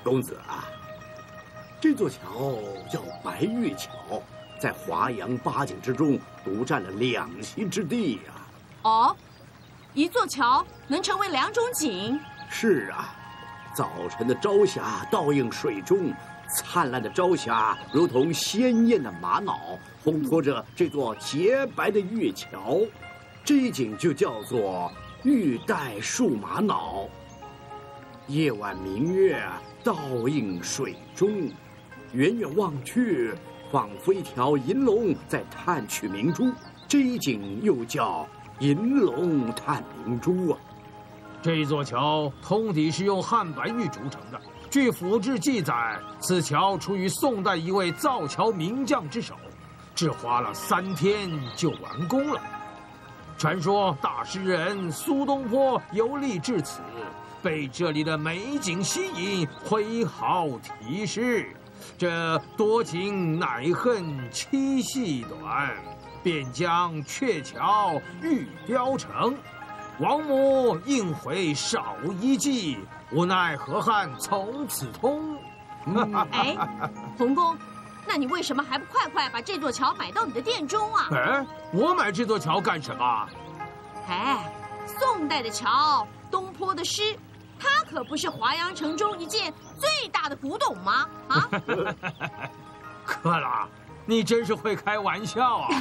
公子啊，这座桥叫白玉桥，在华阳八景之中独占了2席之地呀。 哦，一座桥能成为2种景？ 是啊，早晨的朝霞倒映水中，灿烂的朝霞如同鲜艳的玛瑙，烘托着这座洁白的月桥。这一景就叫做玉带数玛瑙。夜晚明月倒映水中，远远望去，仿佛一条银龙在探取明珠。这一景又叫银龙探明珠啊。 这座桥通底是用汉白玉筑成的。据府志记载，此桥出于宋代一位造桥名将之手，只花了3天就完工了。传说大诗人苏东坡游历至此，被这里的美景吸引，挥毫题诗。这多情乃恨七夕短，便将鹊桥欲雕成。王母应悔少一计，无奈河汉从此通。 哎，洪公，那你为什么还不快快把这座桥买到你的店中啊？ 哎，我买这座桥干什么？ 哎，宋代的桥，东坡的诗，它可不是华阳城中一件最大的古董吗？啊！ 克拉，你真是会开玩笑啊！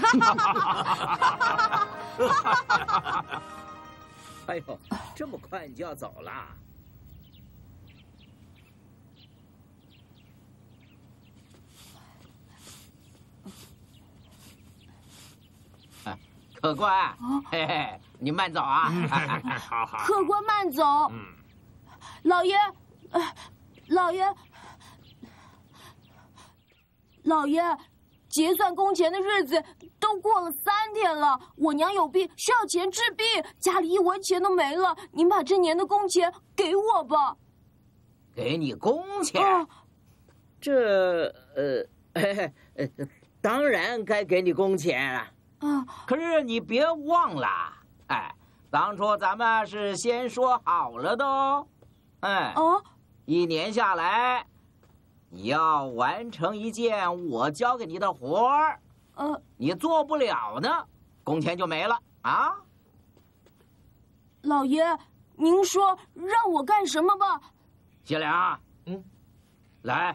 哎呦，这么快你就要走了？客官，嘿嘿，你慢走啊！ 好好， 客官慢走。老爷，老爷，结算工钱的日子都过了3天了，我娘有病，需要钱治病，家里1文钱都没了。您把这年的工钱给我吧。 给你工钱？这当然该给你工钱啊。可是你别忘了，哎，当初咱们是先说好了的哦。1年下来，你要完成一件我交给你的活儿，你做不了呢，工钱就没了啊。 老爷，您说让我干什么吧？ 谢良，来，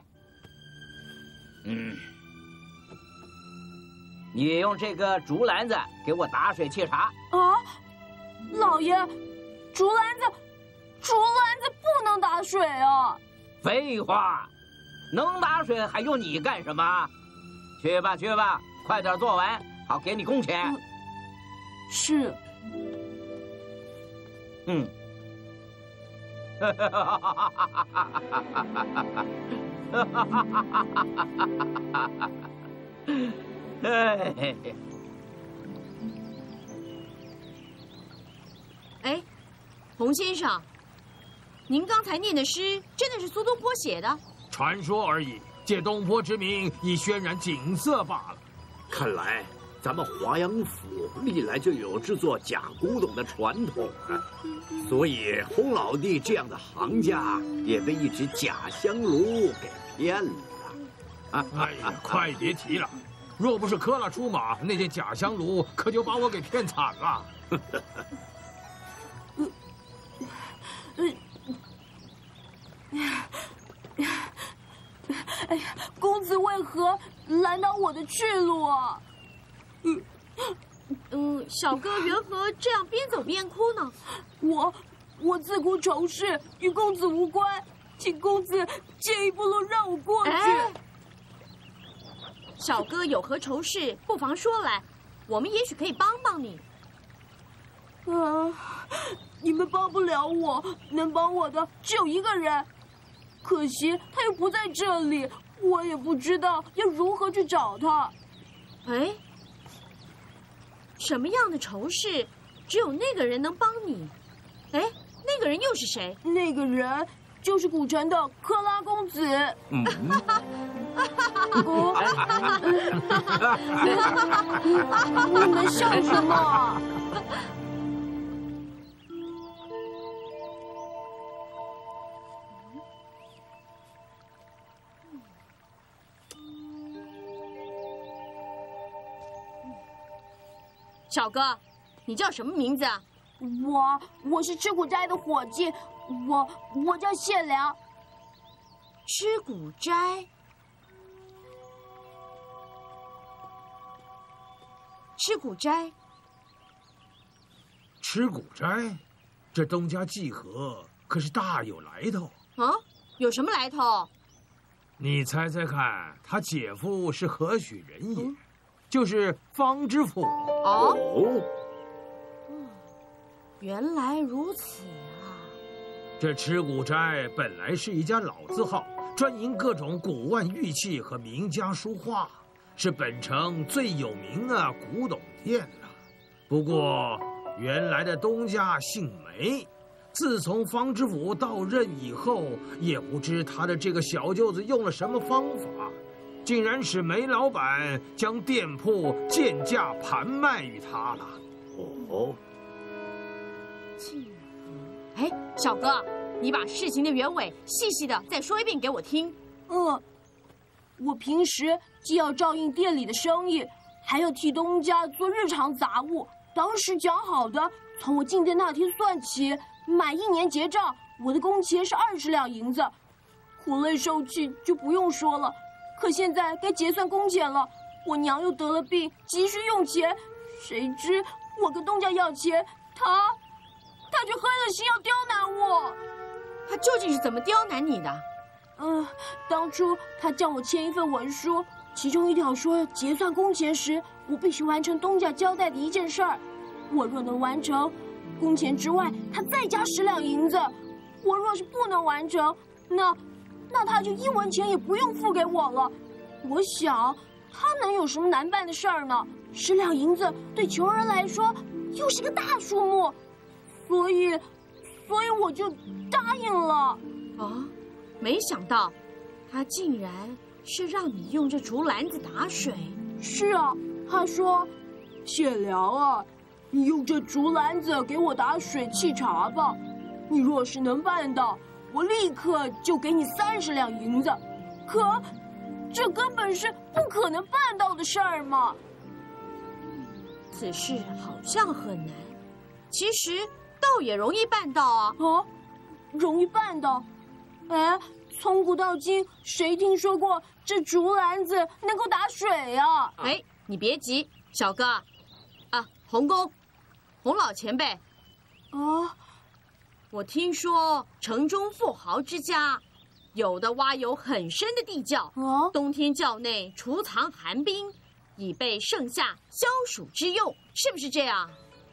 你用这个竹篮子给我打水沏茶。 老爷，竹篮子不能打水啊！ 废话，能打水还用你干什么？去吧，快点做完，好给你工钱。 是。 哎，洪先生，您刚才念的诗真的是苏东坡写的？ 传说而已，借东坡之名以渲染景色罢了。 看来咱们华阳府历来就有制作假古董的传统啊，所以洪老弟这样的行家也被一只假香炉给骗了。 哎呀，快别提了！若不是科拉出马，那件假香炉可就把我给骗惨了。 哎呀，公子为何拦挡我的去路啊？ 小哥缘何这样边走边哭呢？ 我自古仇视，与公子无关，请公子借一步路让我过去。 小哥有何愁事，不妨说来，我们也许可以帮帮你。 你们帮不了我，能帮我的只有一个人，可惜他又不在这里，我也不知道要如何去找他。 哎，什么样的愁事，只有那个人能帮你？哎，那个人又是谁？ 那个人就是古城的克拉公子。你们笑什么？ 小哥，你叫什么名字啊？ 我是吃谷斋的伙计，我叫谢良。 吃谷斋，吃谷斋， 吃谷斋，这东家季和可是大有来头。 啊，有什么来头？ 你猜猜看，他姐夫是何许人也？就是方知府。 哦，原来如此啊！ 这吃谷斋本来是一家老字号，专营各种古玩玉器和名家书画，是本城最有名的古董店了。不过，原来的东家姓梅，自从方知府到任以后，也不知他的这个小舅子用了什么方法，竟然使梅老板将店铺贱价盘卖于他了。 哦， 哎，小哥，你把事情的原委细细的再说一遍给我听。 我平时既要照应店里的生意，还要替东家做日常杂物。当时讲好的，从我进店那天算起，满1年结账，我的工钱是20两银子。苦累受气就不用说了，可现在该结算工钱了，我娘又得了病，急需用钱，谁知我跟东家要钱，他却黑了心要刁难我。 他究竟是怎么刁难你的？ 当初他叫我签一份文书，其中一条说结算工钱时，我必须完成东家交代的一件事儿。我若能完成，工钱之外他再加10两银子；我若是不能完成，那他就1文钱也不用付给我了。我想他能有什么难办的事儿呢？10两银子对穷人来说又是个大数目，所以我就答应了。 啊，没想到他竟然是让你用这竹篮子打水。 是啊，他说：“谢良啊，你用这竹篮子给我打水沏茶吧。你若是能办到，我立刻就给你30两银子。可这根本是不可能办到的事儿嘛。” 此事好像很难，其实倒也容易办到啊。 容易办到？哎，从古到今，谁听说过这竹篮子能够打水啊？ 哎，你别急，小哥，洪公，洪老前辈，我听说城中富豪之家，有的挖有很深的地窖，冬天窖内储藏寒冰，以备盛夏消暑之用，是不是这样？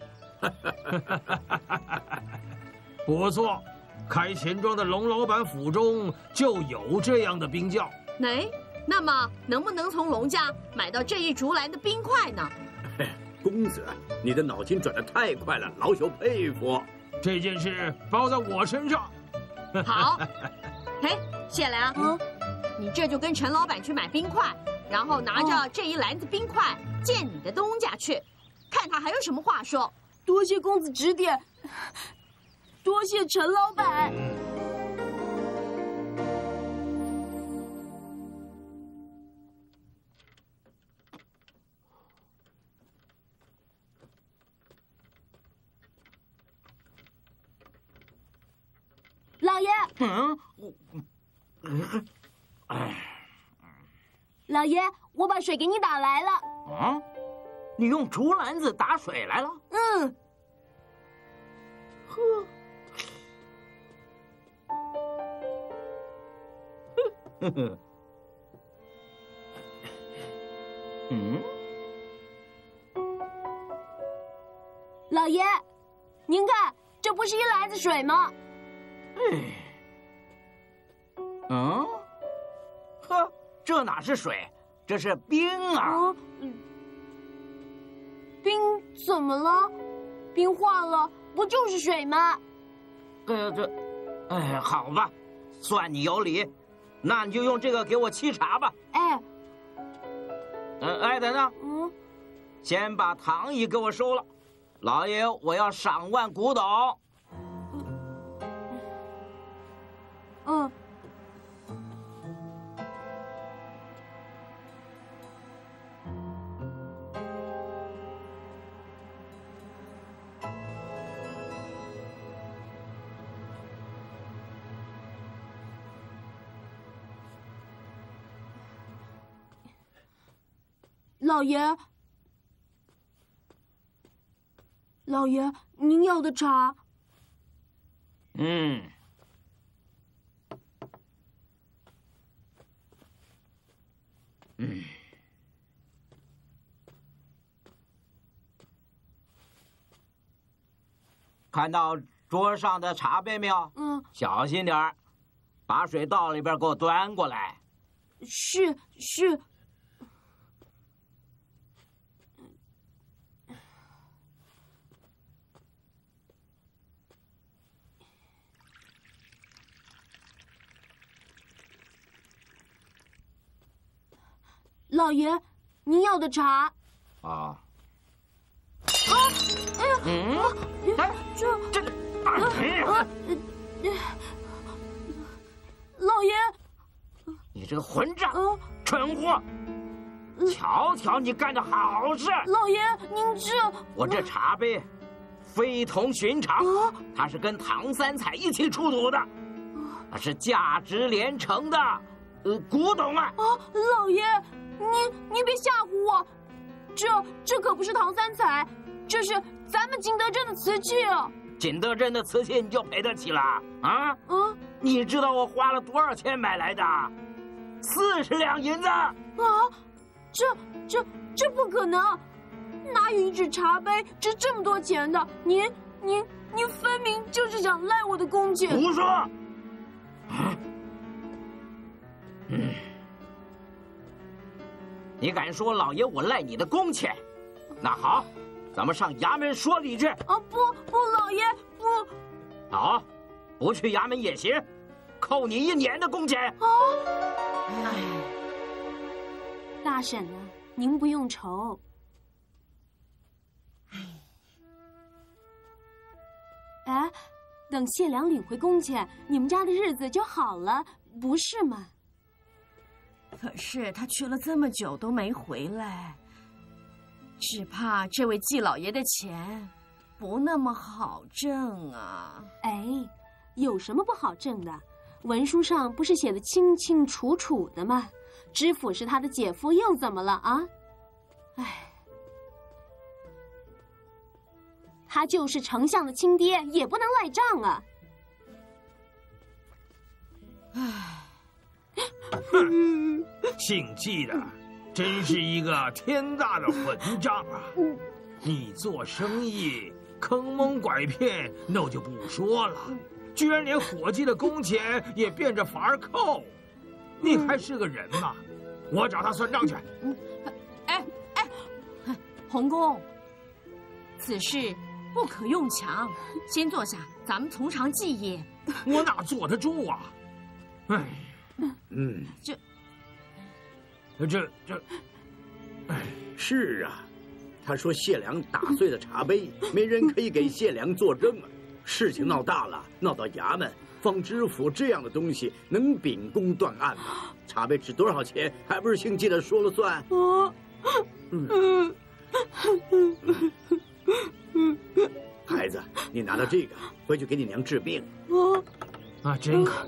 不错，开钱庄的龙老板府中就有这样的冰窖。 那么能不能从龙家买到这一竹篮的冰块呢？ 公子，你的脑筋转得太快了，老朽佩服。 这件事包在我身上。 好，嘿，谢良，你这就跟陈老板去买冰块，然后拿着这一篮子冰块见你的东家去，看他还有什么话说。 多谢公子指点，多谢陈老板。老爷，老爷，我把水给你打来了。 你用竹篮子打水来了？ 老爷，您看，这不是一篮子水吗？ 这哪是水，这是冰啊！ 冰怎么了？冰化了，不就是水吗？ 好吧，算你有理，那你就用这个给我沏茶吧。等等，先把躺椅给我收了，老爷，我要赏玩古董。 老爷，您要的茶。 看到桌上的茶杯没有？小心点儿，把水倒里边给我端过来。 是。老爷，您要的茶。 啊。 老爷， 你这个混账，蠢货！瞧瞧你干的好事！ 老爷，您我这茶杯非同寻常，它是跟唐三彩一起出土的，它是价值连城的古董啊！ 老爷，您别吓唬我，这可不是唐三彩，这是咱们景德镇的瓷器啊！ 景德镇的瓷器你就赔得起了啊？你知道我花了多少钱买来的？40两银子啊！ 这不可能，哪有一只茶杯值这么多钱的？您分明就是想赖我的工钱！ 胡说！你敢说老爷我赖你的工钱？那好，咱们上衙门说理去。 不，老爷不。 好，不去衙门也行，扣你1年的工钱。 大婶啊，您不用愁。等谢良领回工钱，你们家的日子就好了，不是吗？ 可是他去了这么久都没回来，只怕这位季老爷的钱不那么好挣啊。 有什么不好挣的？文书上不是写的清清楚楚的吗？知府是他的姐夫，又怎么了啊？他就是丞相的亲爹，也不能赖账啊！ 姓季的真是一个天大的混账啊！你做生意坑蒙拐骗那就不说了，居然连伙计的工钱也变着法儿扣，你还是个人吗？我找他算账去。 洪公，此事不可用强，先坐下，咱们从长计议。 我哪坐得住啊？ 是啊，他说谢良打碎了茶杯，没人可以给谢良作证啊。事情闹大了，闹到衙门，方知府这样的东西能秉公断案吗？茶杯值多少钱，还不是姓季的说了算？孩子，你拿到这个回去给你娘治病。 真可怜。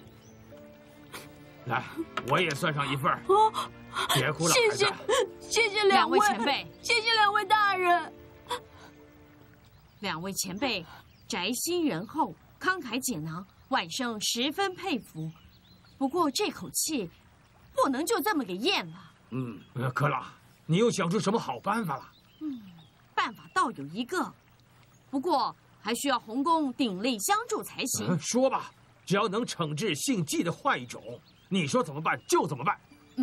来，我也算上一份。别哭了，孩子。 谢谢两位前辈，谢谢两位大人。 两位前辈宅心仁厚，慷慨解囊，晚生十分佩服。不过这口气不能就这么给咽了。 克拉，你又想出什么好办法了？ 办法倒有一个，不过还需要洪公鼎力相助才行。 说吧，只要能惩治姓季的坏种，你说怎么办就怎么办。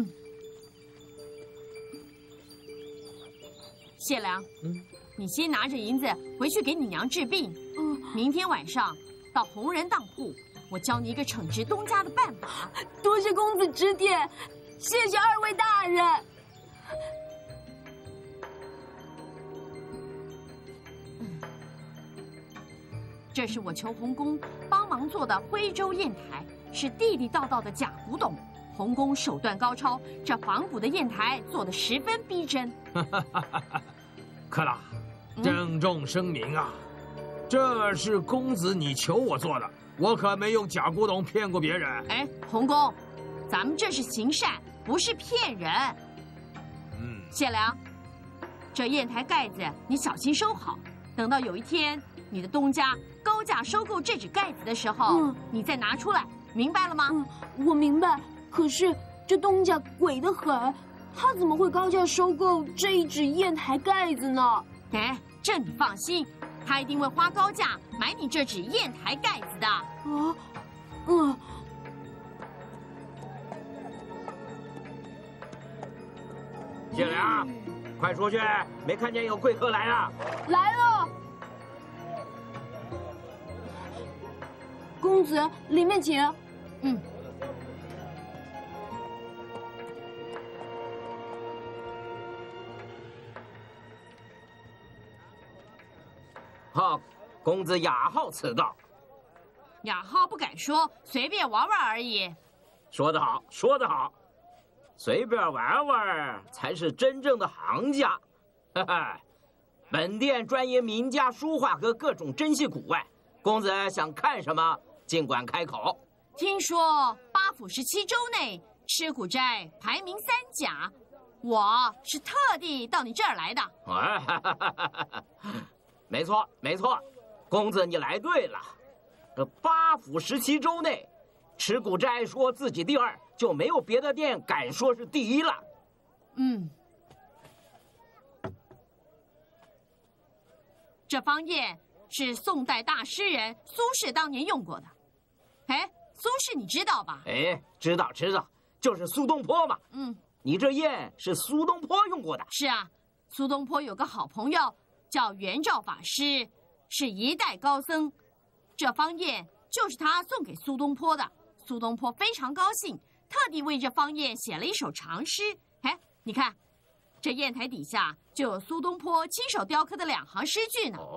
谢良，你先拿着银子回去给你娘治病。明天晚上到红人当铺，我教你一个惩治东家的办法。 多谢公子指点，谢谢二位大人。 这是我求洪公帮忙做的徽州砚台，是地地道道的假古董。洪公手段高超，这仿古的砚台做得十分逼真。 克拉，郑重声明啊，这是公子你求我做的，我可没用假古董骗过别人。 洪公，咱们这是行善，不是骗人。 谢良，这砚台盖子你小心收好，等到有一天你的东家高价收购这纸盖子的时候，你再拿出来，明白了吗？ 我明白。可是这东家鬼得很，他怎么会高价收购这一纸砚台盖子呢？ 哎，这你放心，他一定会花高价买你这纸砚台盖子的。 谢良，快出去！没看见有贵客来了。 来了，公子，里面请。 好，公子雅号此道。 雅号不敢说，随便玩玩而已。 说得好，说得好。随便玩玩才是真正的行家，哈哈！本店专研名家书画和各种珍稀古玩，公子想看什么，尽管开口。 听说8府17州内吃古斋排名3甲，我是特地到你这儿来的。 没错，没错，公子你来对了。这8府17州内，吃古斋说自己第2。就没有别的店敢说是第1了。 这方砚是宋代大诗人苏轼当年用过的。哎，苏轼你知道吧？ 哎，知道，就是苏东坡嘛。你这砚是苏东坡用过的？ 是啊，苏东坡有个好朋友叫元照法师，是一代高僧。这方砚就是他送给苏东坡的。苏东坡非常高兴，特地为这方砚写了一首长诗。哎，你看，这砚台底下就有苏东坡亲手雕刻的2行诗句呢。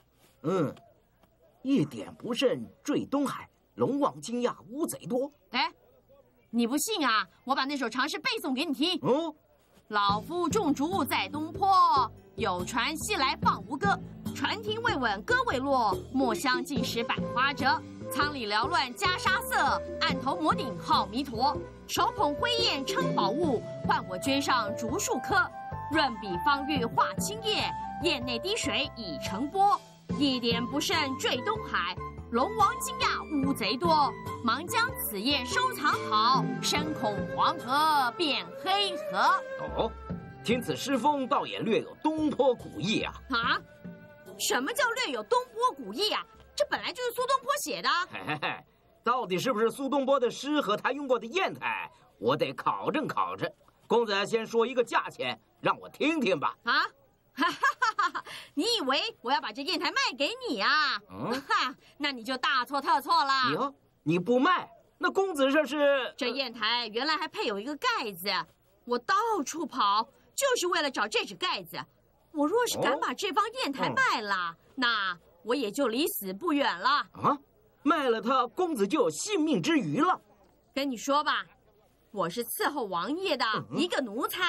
一点不慎坠东海，龙王惊讶乌贼多。 哎，你不信啊？我把那首长诗背诵给你听。老夫种竹在东坡，有船西来放吴歌。船停未稳歌未落，墨香尽时百花折。仓里缭乱袈裟色，案头摩顶号弥陀。手捧灰砚称宝物，换我捐上竹树柯。润笔方欲画青叶，砚内滴水已成波。一点不慎坠东海，龙王惊讶乌贼多。忙将此砚收藏好，深恐黄河变黑河。 听此诗风，倒也略有东坡古意啊。 什么叫略有东坡古意啊？这本来就是苏东坡写的。 到底是不是苏东坡的诗和他用过的砚台，我得考证考证。公子先说一个价钱，让我听听吧。 你以为我要把这砚台卖给你啊？那你就大错特错了。 你不卖，那公子这是…… 这砚台原来还配有一个盖子，我到处跑就是为了找这只盖子。我若是敢把这方砚台卖了，那我也就离死不远了。 卖了它，公子就有性命之余了。 跟你说吧，我是伺候王爷的一个奴才。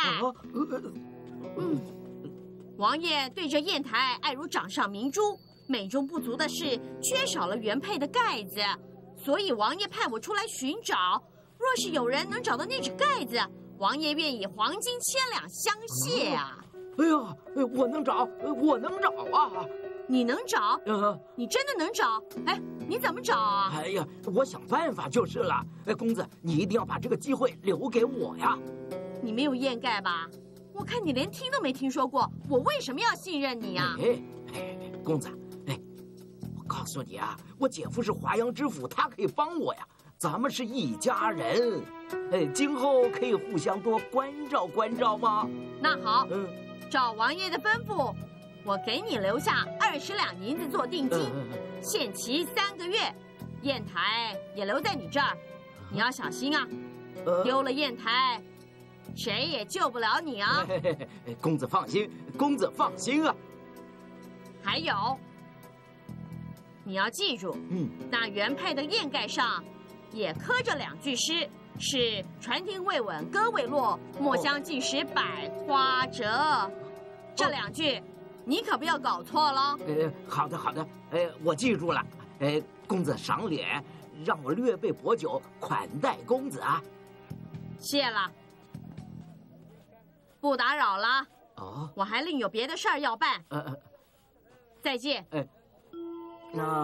王爷对这砚台爱如掌上明珠，美中不足的是缺少了原配的盖子，所以王爷派我出来寻找。若是有人能找到那只盖子，王爷愿意黄金1000两相谢啊！ 我能找，我能找啊！ 你能找？你真的能找？哎，你怎么找啊？ 我想办法就是了。公子，你一定要把这个机会留给我呀！ 你没有砚盖吧？我看你连听都没听说过，我为什么要信任你啊？ 公子，我告诉你啊，我姐夫是华阳知府，他可以帮我呀。咱们是一家人，今后可以互相多关照关照吗？ 那好，照王爷的吩咐，我给你留下20两银子做定金，限期3个月，砚台也留在你这儿，你要小心啊，丢了砚台，谁也救不了你啊！ 公子放心，公子放心啊。 还有，你要记住，那原配的砚盖上也刻着2句诗，是船停未稳歌未落，墨香尽时百花折。这2句，你可不要搞错了。 好的，我记住了。公子赏脸，让我略备薄酒款待公子啊。 谢了。 不打扰了。 哦， 我还另有别的事儿要办。再见。 那，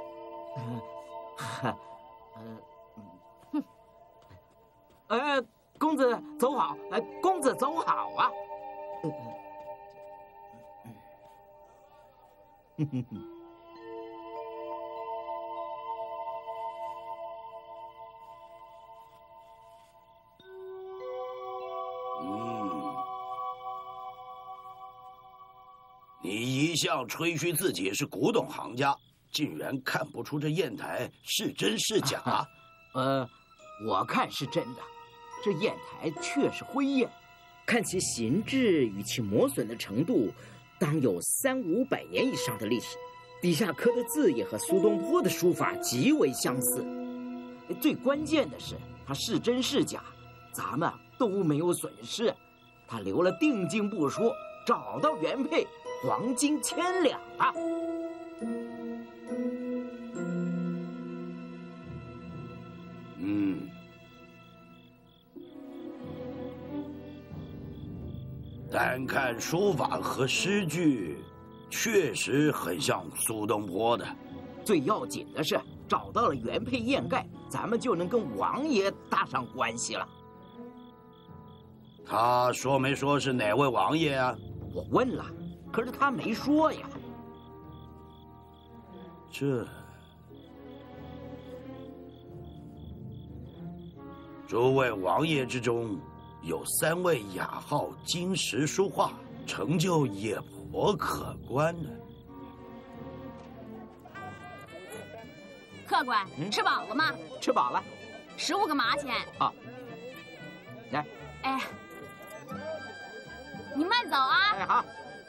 公子走好，公子走好啊。 你一向吹嘘自己是古董行家，竟然看不出这砚台是真是假？ 我看是真的，这砚台确是灰砚， 看其形制与其磨损的程度，当有300-500年以上的历史。底下刻的字也和苏东坡的书法极为相似。 最关键的是，它是真是假，咱们都没有损失。他留了定金不说，找到原配，黄金1000两啊！ 单看书法和诗句，确实很像苏东坡的。 最要紧的是找到了原配砚盖，咱们就能跟王爷搭上关系了。 他说没说是哪位王爷啊？ 我问了，可是他没说呀。 诸位王爷之中，有3位雅号金石书画，成就也颇可观的。 客官，吃饱了吗？ 吃饱了。 15个麻钱。 好，来。 哎，你慢走啊。 哎，好。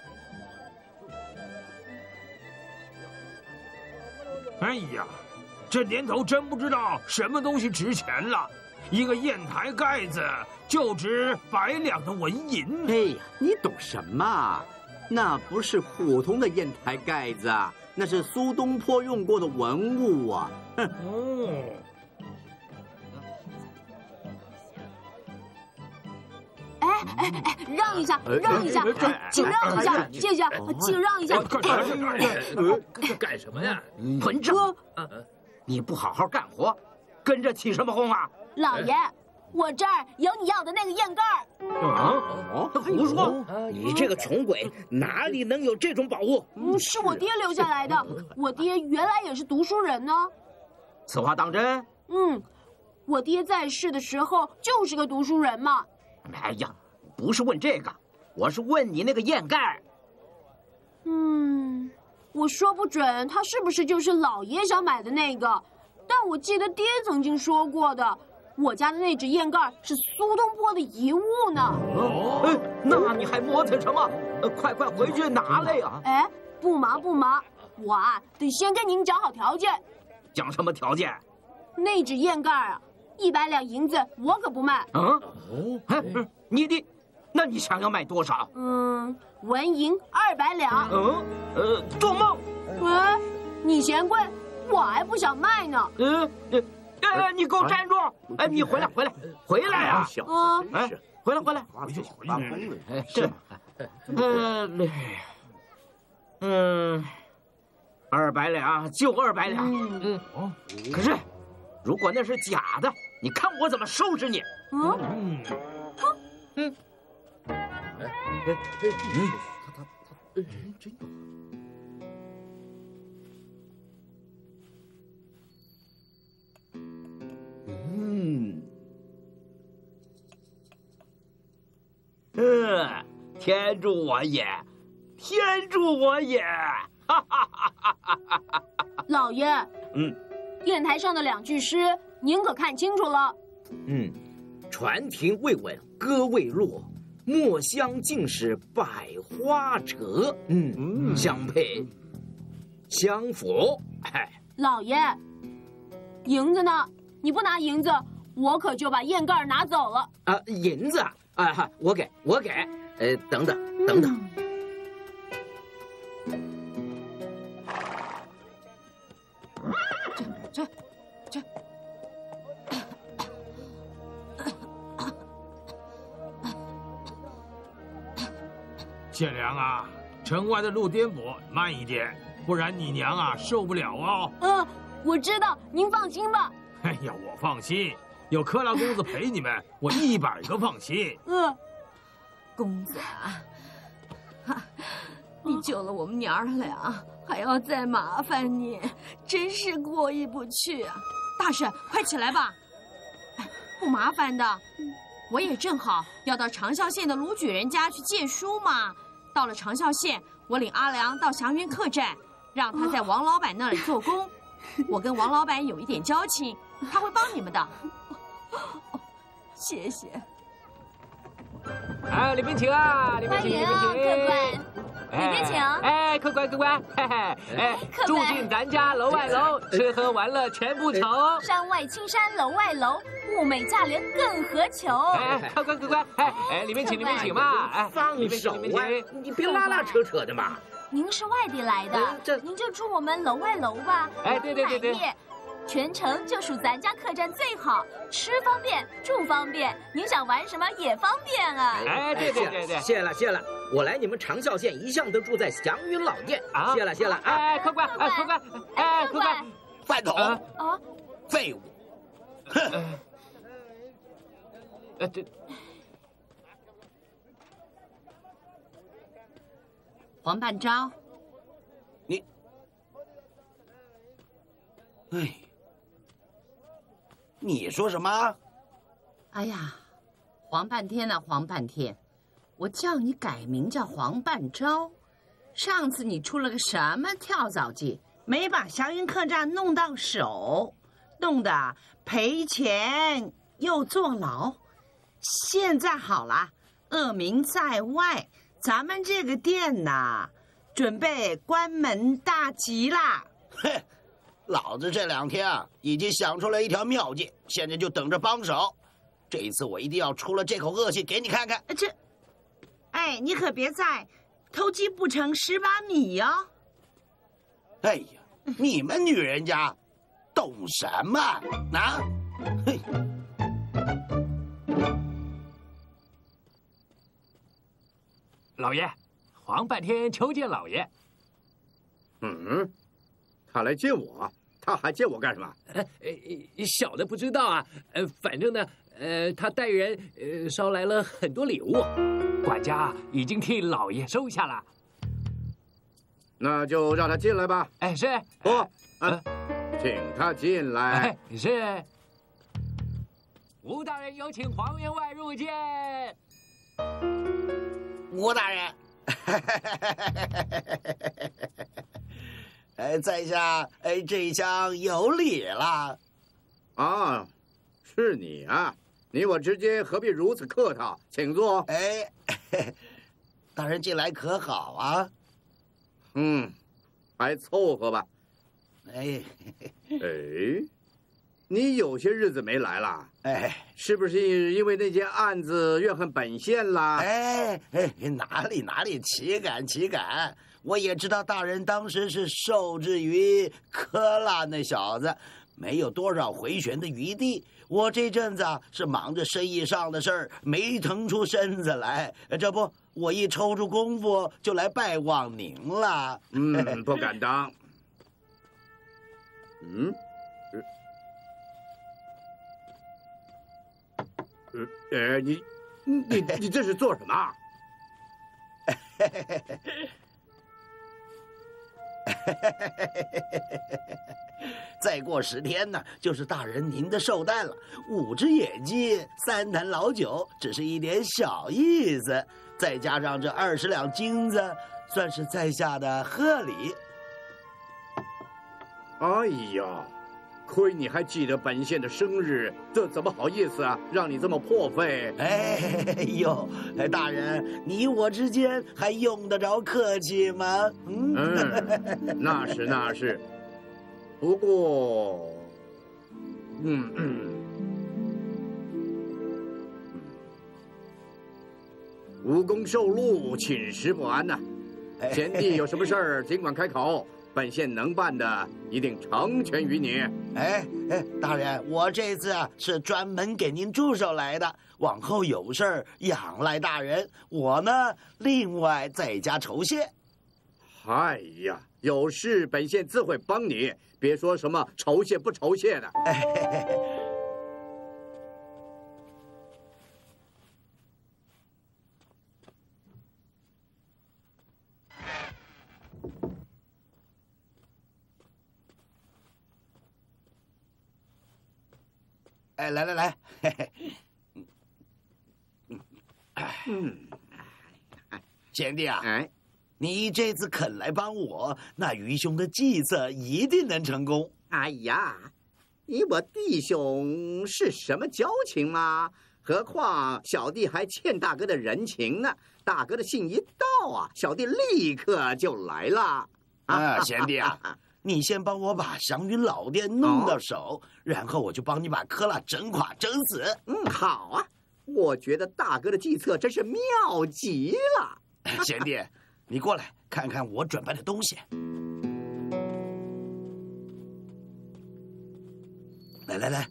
哎呀，这年头真不知道什么东西值钱了。一个砚台盖子就值100两的纹银。 哎呀，你懂什么？那不是普通的砚台盖子啊，那是苏东坡用过的文物啊。 让一下，让一下，请让一下，谢谢，请让一下。 干什么呀？ 混账！你不好好干活，跟着起什么哄啊？ 老爷，我这儿有你要的那个砚盖儿。 胡说！ 你这个穷鬼，哪里能有这种宝物？ 是我爹留下来的。我爹原来也是读书人呢。 此话当真？ 我爹在世的时候就是个读书人嘛。 哎呀，不是问这个，我是问你那个砚盖。 我说不准他是不是就是老爷想买的那个，但我记得爹曾经说过的，我家的那只砚盖是苏东坡的遗物呢。 那你还磨蹭什么？快回去拿来呀！ 哎，不忙，我啊得先跟您讲好条件。 讲什么条件？ 那只砚盖啊，100两银子我可不卖。 那你想要卖多少？ 纹银200两。 做梦！ 你嫌贵，我还不想卖呢。 你给我站住！哎，你回来呀！回来！这，200两就200两。可是，如果那是假的，你看我怎么收拾你！天助我也！天助我也！ 老爷，砚台上的2句诗，您可看清楚了？ 传庭未稳，歌未落，墨香尽是百花折。相配，相符。 老爷，银子呢？你不拿银子，我可就把砚盖拿走了。 银子啊，我给。等等。 这。 县良啊，城外的路颠簸，慢一点，不然你娘啊受不了哦。 我知道，您放心吧。 哎呀，我放心，有克拉公子陪你们，我100个放心。 公子啊，你救了我们娘儿俩，还要再麻烦你，真是过意不去啊！大婶，快起来吧。不麻烦的，我也正好要到长啸县的卢举人家去借书嘛。到了长啸县，我领阿良到祥云客栈，让他在王老板那里做工。我跟王老板有一点交情，他会帮你们的。谢谢。 里面请啊，里面请，里面请， 客官，里面请。 客官，住进咱家楼外楼，吃喝玩乐全不愁。 山外青山楼外楼，物美价廉更何求？ 客官，里面请嘛， 放手啊！你别拉拉扯扯的嘛。 您是外地来的，您就住我们楼外楼吧。对。全城就属咱家客栈最好，吃方便，住方便，您想玩什么也方便啊！ 对， 谢了，我来你们长啸县一向都住在祥云老店，谢了啊！ 客官， 饭桶废物， 哼！对， 黄半招， 你，你说什么？ 哎呀，黄半天呢，黄半天，我叫你改名叫黄半招。上次你出了个什么跳蚤计，没把祥云客栈弄到手，弄得赔钱又坐牢。现在好了，恶名在外，咱们这个店呐，准备关门大吉啦。 哼！老子这2天啊，已经想出了一条妙计，现在就等着帮手。这一次我一定要出了这口恶气给你看看。 你可别再偷鸡不成蚀把米哟！ 哎呀，你们女人家懂什么啊？嘿， 老爷，黄半天求见老爷。 他来见我，他还见我干什么？ 小的不知道啊。反正呢，他带人捎来了很多礼物，管家已经替老爷收下了。 那就让他进来吧。 是。 请他进来。 是。吴大人有请黄员外入见。 吴大人。在下这一厢有礼了。 是你啊！你我之间何必如此客套？请坐。 大人进来可好啊？ 还凑合吧。你有些日子没来了。是不是因为那件案子怨恨本县啦？ 哪里，岂敢！我也知道大人当时是受制于科拉那小子，没有多少回旋的余地。我这阵子是忙着生意上的事儿，没腾出身子来。这不，我一抽出功夫就来拜望您了。 不敢当。你这是做什么？ 再过10天呢，就是大人您的寿诞了。5只野鸡，3坛老酒，只是一点小意思，再加上这20两金子，算是在下的贺礼。 哎呀，亏你还记得本县的生日，这怎么好意思啊？让你这么破费。 大人，你我之间还用得着客气吗？ 那是。不过，无功受禄，寝食不安呐。贤弟有什么事儿尽管开口， 本县能办的一定成全于你。 大人，我这次是专门给您助手来的，往后有事儿仰赖大人，我呢另外再加酬谢。 哎呀，有事本县自会帮你，别说什么酬谢不酬谢的。 来，贤弟啊，你这次肯来帮我，那愚兄的计策一定能成功。 哎呀，你我弟兄是什么交情吗？何况小弟还欠大哥的人情呢。大哥的信一到啊，小弟立刻就来了。 贤弟啊。你先帮我把祥云老店弄到手，然后我就帮你把科拉整垮整死。 好啊，我觉得大哥的计策真是妙极了。 贤弟，你过来看看我准备的东西。来。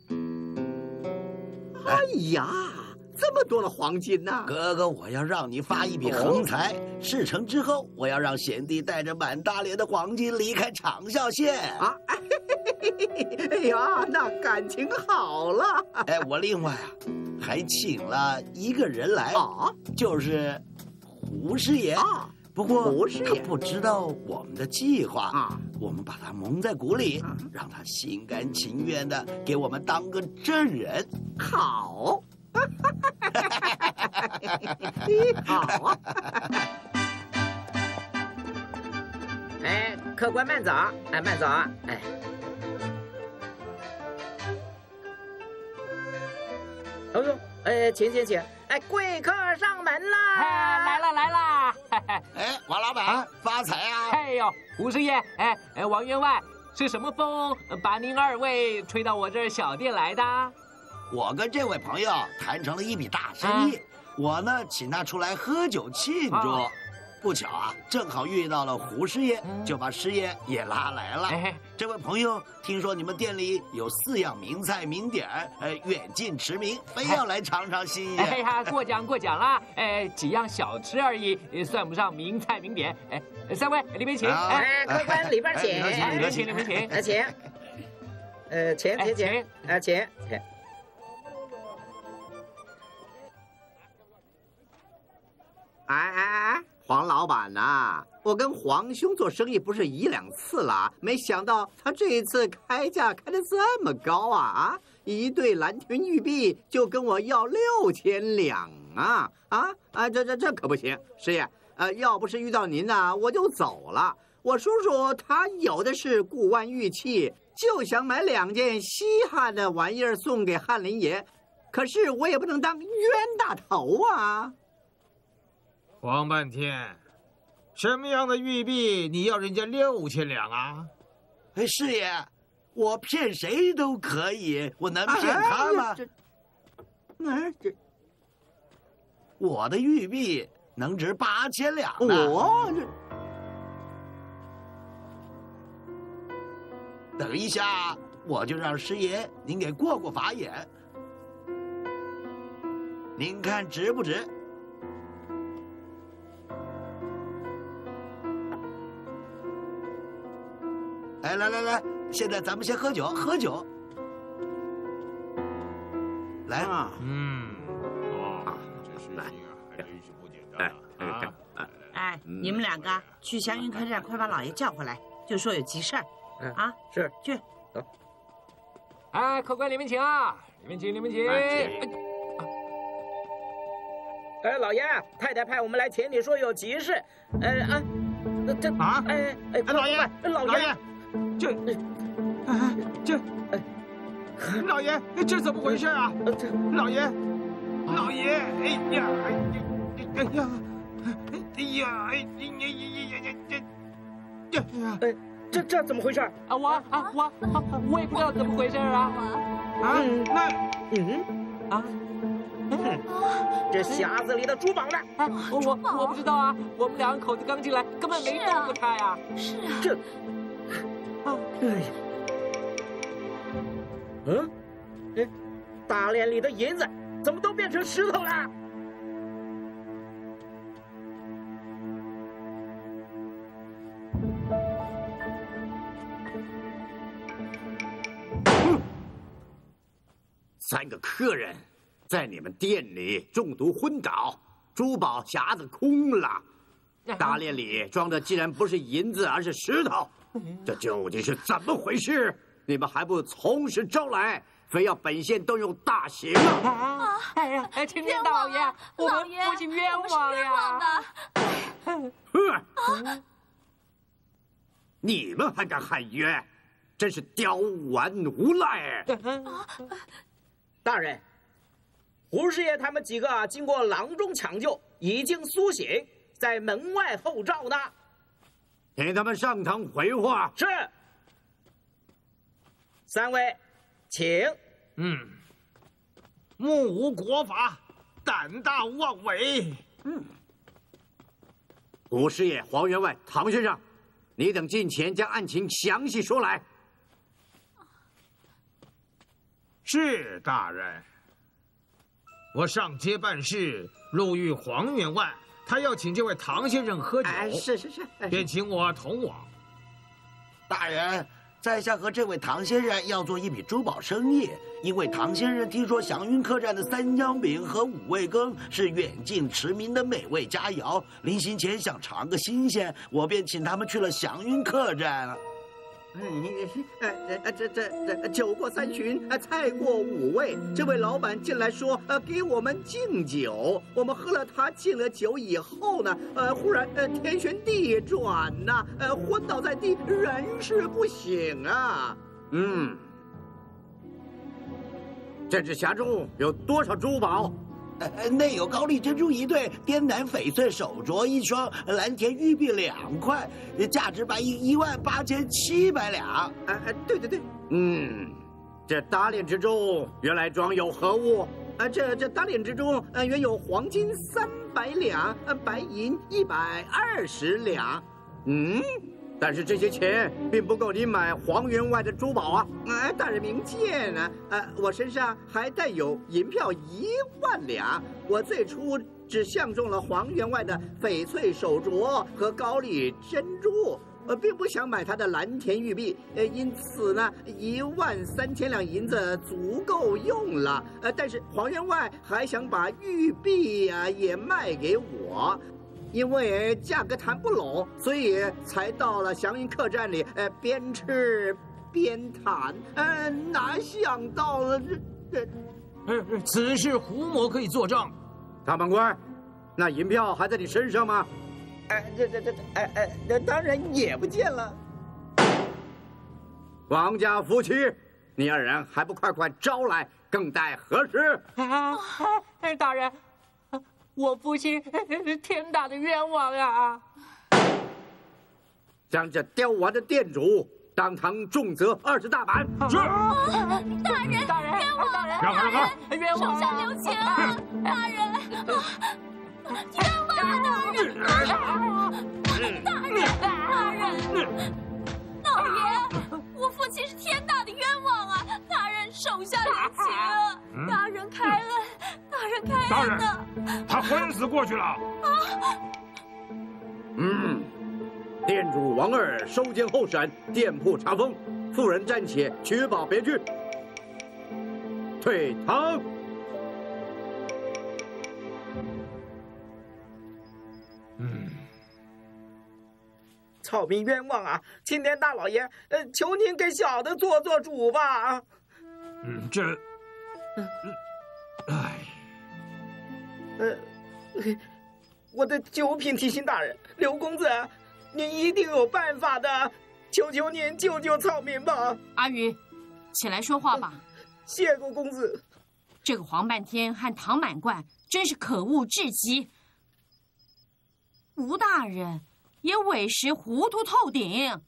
哎呀，这么多的黄金呐！ 哥哥，我要让你发一笔横财。事成之后，我要让贤弟带着满大连的黄金离开长啸县啊！ 哎呀，那感情好了。 我另外还请了一个人来就是胡师爷不过他不知道我们的计划我们把他蒙在鼓里，让他心甘情愿的给我们当个证人。 好。好啊！ 客官慢走，慢走。请，贵客上门啦！来啦！ 王老板发财啊！ 胡师爷，王员外，是什么风把您二位吹到我这小店来的？ 我跟这位朋友谈成了一笔大生意，我呢请他出来喝酒庆祝。不巧正好遇到了胡师爷，就把师爷也拉来了。这位朋友听说你们店里有4样名菜名点，远近驰名，非要来尝尝新鲜。 过奖啦，几样小吃而已，算不上名菜名点。3位里面请。 客官里边请。 里面请。 请。 黄老板呐，我跟黄兄做生意不是1、2次了，没想到他这一次开价开得这么高啊！一对蓝田玉璧就跟我要6000两这可不行，师爷，要不是遇到您呐，我就走了。我叔叔他有的是顾湾玉器，就想买2件稀罕的玩意儿送给翰林爷，可是我也不能当冤大头啊！ 黄半天，什么样的玉璧你要人家6000两啊？ 师爷，我骗谁都可以，我能骗他吗？我的玉璧能值8000两呢。等一下，我就让师爷您给过法眼，您看值不值？来，现在咱们先喝酒。来啊！ 这事情还真是不简单啊！ 你们2个去祥云客栈，快把老爷叫回来，就说有急事儿。 是去。 走。客官里面请啊！里面请。老爷，太太派我们来请你说有急事。 老爷，老爷，这怎么回事啊？老爷， 这怎么回事啊？我也不知道怎么回事啊。 这匣子里的珠宝呢？ 我不知道啊，我们两口子刚进来，根本没动过它呀。 是啊。 这，大链里的银子怎么都变成石头了？ 3个客人在你们店里中毒昏倒，珠宝匣子空了，大链里装的竟然不是银子，而是石头，这究竟是怎么回事？你们还不从实招来，非要本县动用大刑啊！ 哎呀，青天大老爷，我们父亲冤枉呀！ 你们还敢喊冤，真是刁顽无赖！ 大人，胡师爷他们几个经过郎中抢救，已经苏醒，在门外候召呢。 请他们上堂回话。 是。3位，请。 目无国法，胆大妄为。 胡师爷、黄员外、唐先生，你等近前将案情详细说来。 是大人，我上街办事，路遇黄员外，他要请这位唐先生喝酒， 是， 便请我同往。 大人，在下和这位唐先生要做一笔珠宝生意，因为唐先生听说祥云客栈的3香饼和5味羹是远近驰名的美味佳肴，临行前想尝个新鲜，我便请他们去了祥云客栈了。 这酒过3巡，菜过5味。这位老板进来说，给我们敬酒。我们喝了他敬了酒以后呢，忽然天旋地转呐，昏倒在地，人事不省啊。这只匣中有多少珠宝？ 内有高丽珍珠1对，滇南翡翠手镯1双，蓝田玉璧2块，价值白银18700两。 对。这大链之中原来装有何物？这大链之中原有黄金300两，白银120两。但是这些钱并不够你买黄员外的珠宝啊！大人明鉴啊！我身上还带有银票1万两，我最初只相中了黄员外的翡翠手镯和高丽珍珠，并不想买他的蓝田玉璧，因此呢，13000两银子足够用了。但是黄员外还想把玉璧也卖给我。因为价格谈不拢，所以才到了祥云客栈里，边吃边谈。哪想到了此事胡某可以作证。 大判官，那银票还在你身上吗？ 当然也不见了。 王家夫妻，你2人还不快招来，更待何时？ 大人。我父亲天大的冤枉啊！ 将这刁顽的店主当堂重责20大板。 是。 大人，冤枉！ 让开！ 冤枉！ 手下留情！大人，冤枉！大人，老爷，我父亲是天大的冤枉啊！大人，手下留情！大人开恩！ 大人，他昏死过去了。 店主王2收监候审，店铺查封，妇人暂且取保别居。退堂。 草民冤枉啊！青天大老爷，求您给小的做主吧。我的9品提醒大人，刘公子，您一定有办法的，求求您救救草民吧！ 阿宇，起来说话吧。 谢过公子。 这个黄半天和唐满贯真是可恶至极，吴大人也委实糊涂透顶。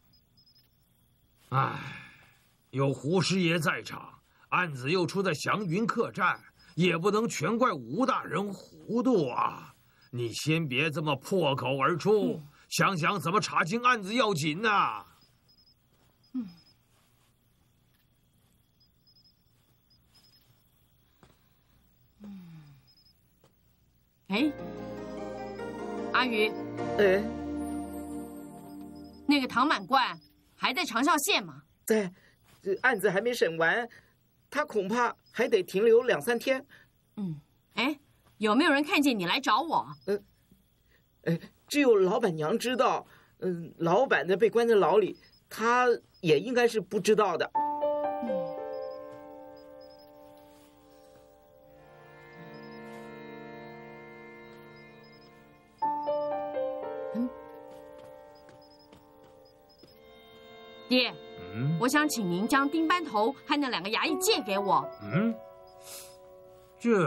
有胡师爷在场，案子又出在祥云客栈， 也不能全怪吴大人糊涂啊！你先别这么破口而出，想想怎么查清案子要紧呐。 哎，阿宇，那个唐满贯还在长啸县吗？ 在，案子还没审完，他恐怕还得停留2、3天。 哎，有没有人看见你来找我？ 只有老板娘知道。老板呢被关在牢里，他也应该是不知道的。 爹，我想请您将丁班头和那2个衙役借给我。 这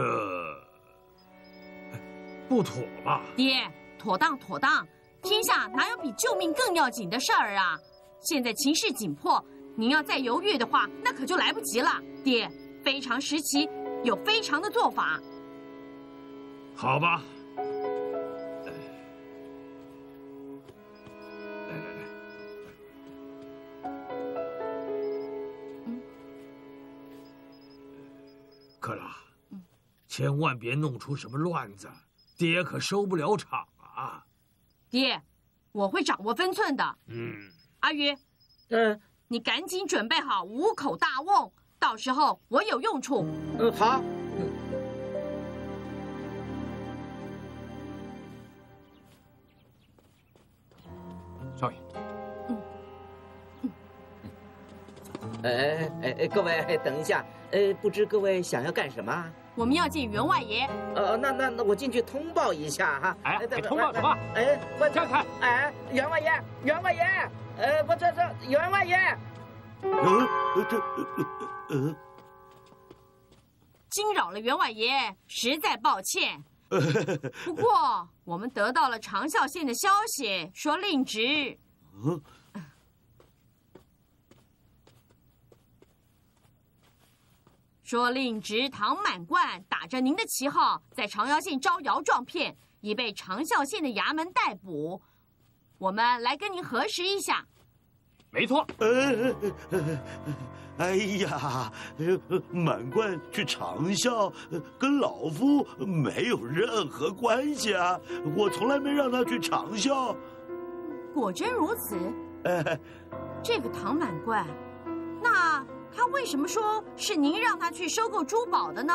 不妥吧？ 爹，妥当妥当，天下哪有比救命更要紧的事儿啊？现在情势紧迫，您要再犹豫的话，那可就来不及了。爹，非常时期有非常的做法。 好吧。克拉，千万别弄出什么乱子，爹可收不了场啊！ 爹，我会掌握分寸的。阿宇，你赶紧准备好5口大瓮，到时候我有用处。 好。 少爷。 各位等一下，不知各位想要干什么？ 我们要见员外爷。 那我进去通报一下哈。 通报什么？看看。 员外爷，员外爷，这员外爷。 惊扰了员外爷，实在抱歉。不过我们得到了长啸县的消息，说令侄。说令侄唐满贯打着您的旗号，在长啸县招摇撞骗，已被长啸县的衙门逮捕。我们来跟您核实一下。 没错。 哎呀，满贯去长啸跟老夫没有任何关系啊！我从来没让他去长啸。 果真如此？这个唐满贯，那他为什么说是您让他去收购珠宝的呢？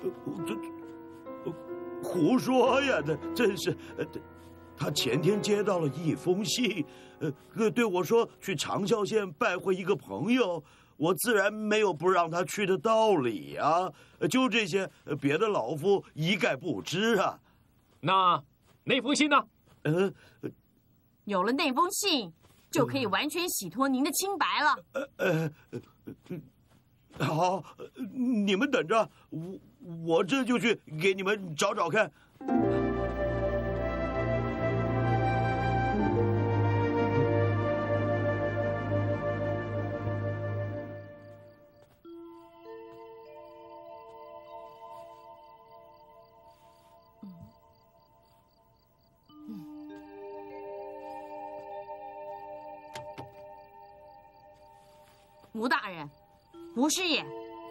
胡说呀！真是，他前天接到了一封信，对我说去长啸县拜会一个朋友。我自然没有不让他去的道理啊！就这些，别的老夫一概不知啊。 那封信呢？ 有了那封信，就可以完全洗脱您的清白了。 好，你们等着，我这就去给你们找找看。 吴大人，不是也。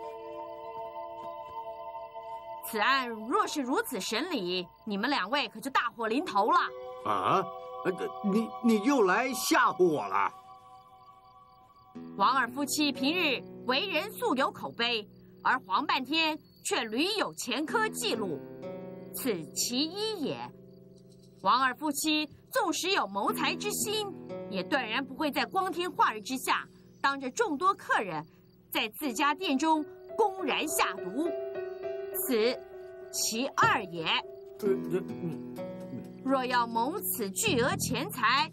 此案若是如此审理，你们2位可就大祸临头了。 啊，你又来吓唬我了？ 王二夫妻平日为人素有口碑，而黄半天却屡有前科记录，此其一也。王二夫妻纵使有谋财之心，也断然不会在光天化日之下，当着众多客人，在自家店中公然下毒，此其二也。若要谋此巨额钱财，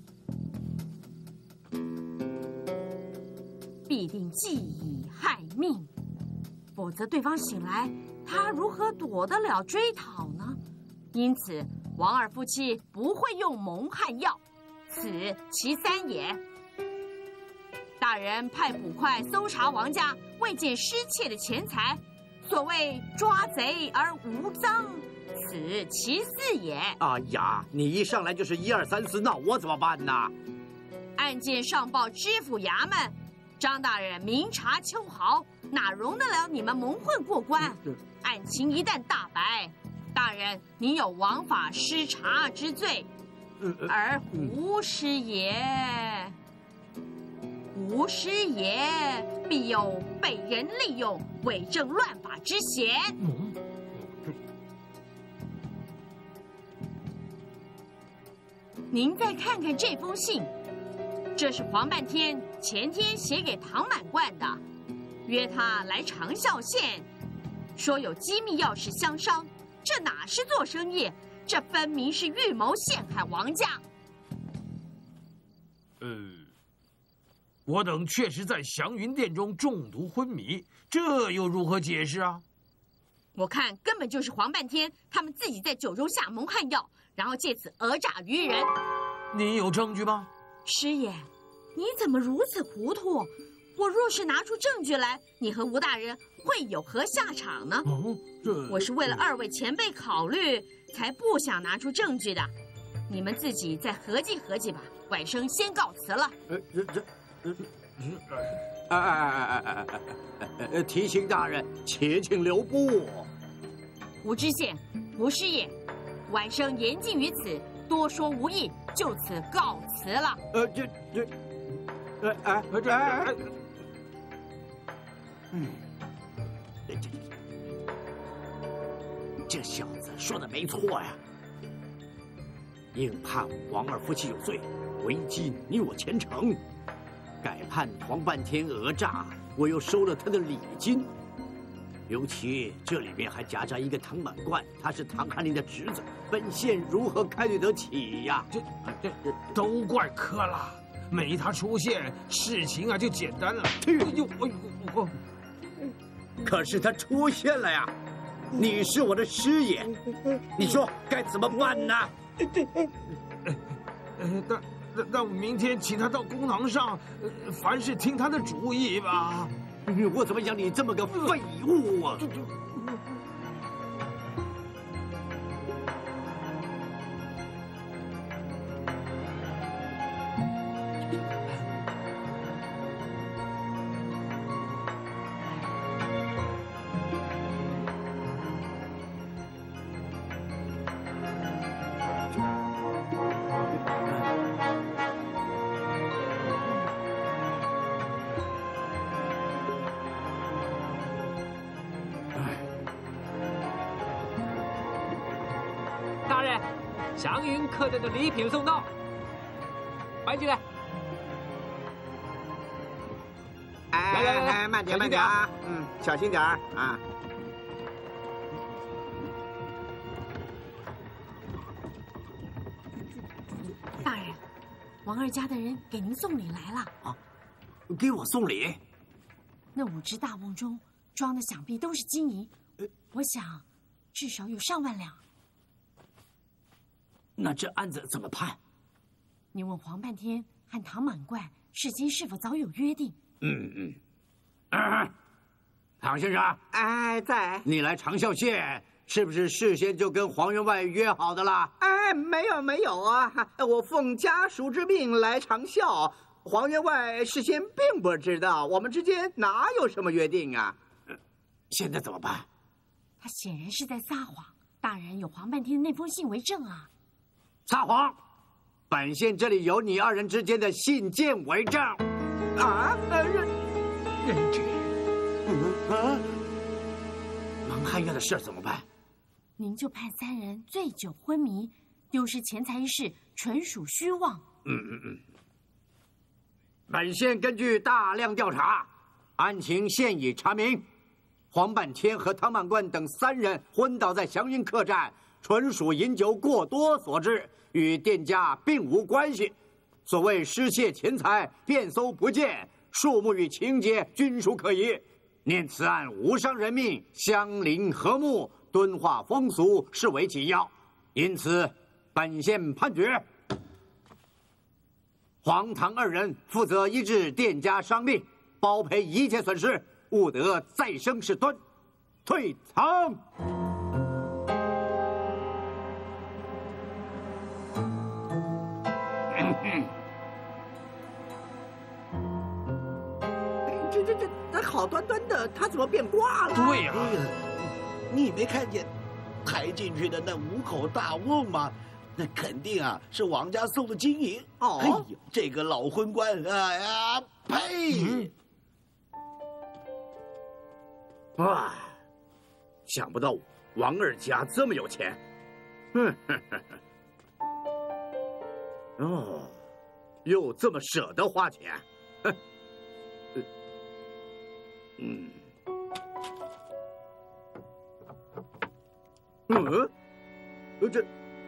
必定计以害命，否则对方醒来，他如何躲得了追讨呢？因此，王二夫妻不会用蒙和药，此其三也。大人派捕快搜查王家，未见失窃的钱财， 所谓抓贼而无赃，此其四也。 哎呀，你一上来就是1、2、3、4，那我怎么办呢？ 案件上报知府衙门，张大人明察秋毫，哪容得了你们蒙混过关？案情一旦大白，大人您有枉法失察之罪，而胡师爷必有被人利用、伪证乱法之嫌。您再看看这封信，这是黄半天前天写给唐满贯的，约他来长啸县，说有机密要事相商，这哪是做生意？这分明是预谋陷害王家。 我等确实在祥云殿中中毒昏迷，这又如何解释啊？ 我看根本就是黄半天他们自己在酒中下蒙汗药，然后借此讹诈于人。 你有证据吗？ 师爷，你怎么如此糊涂？我若是拿出证据来，你和吴大人会有何下场呢？我是为了2位前辈考虑，才不想拿出证据的。你们自己再合计合计吧。晚生先告辞了。 提刑大人，且请留步。 吴知县、吴师爷，晚生言尽于此，多说无益，就此告辞了。 这小子说的没错呀，应判王二夫妻有罪，危及你我前程。改判黄半天讹诈，我又收了他的礼金，尤其这里面还夹杂一个唐满贯，他是唐翰林的侄子，本县如何开对得起呀？ 这都怪柯拉，没他出现，事情就简单了。 可是他出现了呀，你是我的师爷，你说该怎么办呢？ 那我明天请他到公堂上，凡事听他的主意吧。 我怎么养你这么个废物啊！ 大人，祥云客栈的礼品送到，搬进来。 来，慢点啊，小心点啊。 大人，王二家的人给您送礼来了。 啊，给我送礼？ 那5只大瓮中装的想必都是金银，我想至少有上万两。 那这案子怎么判？ 你问黄半天和唐满贯事先是否早有约定？ 唐先生， 在。 你来长啸县是不是事先就跟黄员外约好的啦？ 没有啊，我奉家属之命来长啸，黄员外事先并不知道，我们之间哪有什么约定啊？ 现在怎么办？ 他显然是在撒谎。大人有黄半天那封信为证啊！ 撒谎！本县这里有你2人之间的信件为证。 人质。 蒙汗药的事怎么办？ 您就判3人醉酒昏迷，丢失钱财一事纯属虚妄。 本县根据大量调查，案情现已查明，黄半天和唐满贯等3人昏倒在祥云客栈，纯属饮酒过多所致，与店家并无关系。所谓失窃钱财，遍搜不见，数目与情节均属可疑。念此案无伤人命，乡邻和睦，敦化风俗视为己要，因此本县判决黄唐2人负责医治店家伤病，包赔一切损失，勿得再生事端。 退藏。 这好端端的，他怎么变卦了？ 对呀， 你没看见抬进去的那5口大瓮吗？那肯定啊是王家送的金银。 哦， 哎呦，这个老昏官，哎呀，呸！ 哇，想不到王二家这么有钱。哦，又这么舍得花钱。这。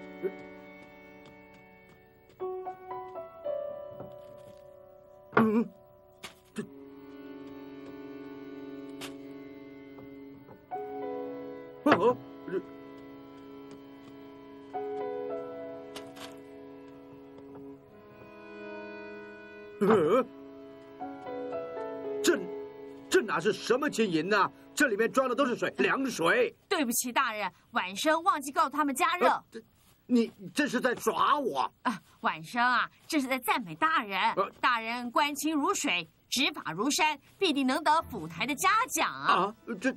这哪是什么金银呢？这里面装的都是水，凉水。 对不起，大人，晚生忘记告诉他们加热。 你这是在耍我啊！晚生啊，这是在赞美大人。大人官清如水，执法如山，必定能得府台的嘉奖啊！ 这，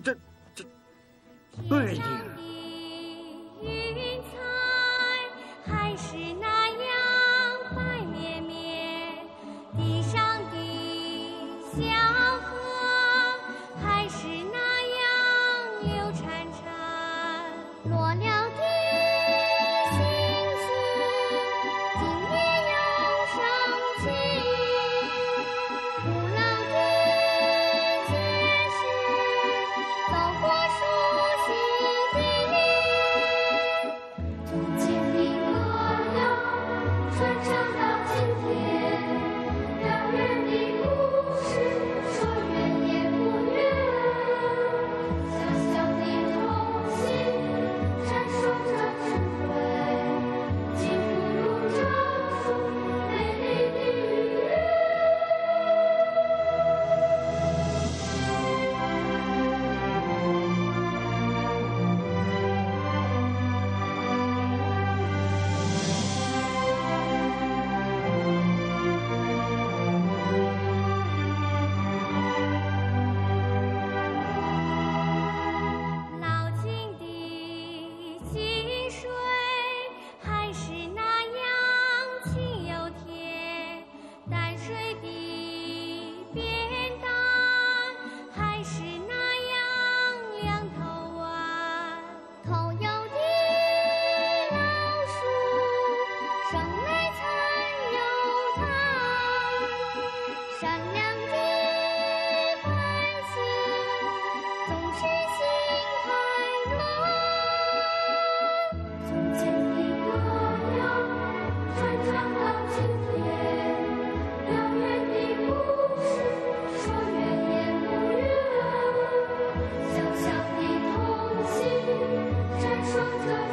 哎呀！ 云彩还是那样白绵绵，地上的小河还是那样流潺潺，落了的星星今夜又升起，古老的街市走过熟悉的从前的歌谣传唱到今天，遥远的故事说远也不远，小小的童心闪烁着智慧，竟不如长出美丽的语言。老井的溪水还是那样清又甜，淡水的扁担还是那样两头弯，偷油的老鼠生来才有它，善良的百姓总是心太软。从前的歌谣传唱到今天，遥远的故事说远也不远，小小的童心闪烁着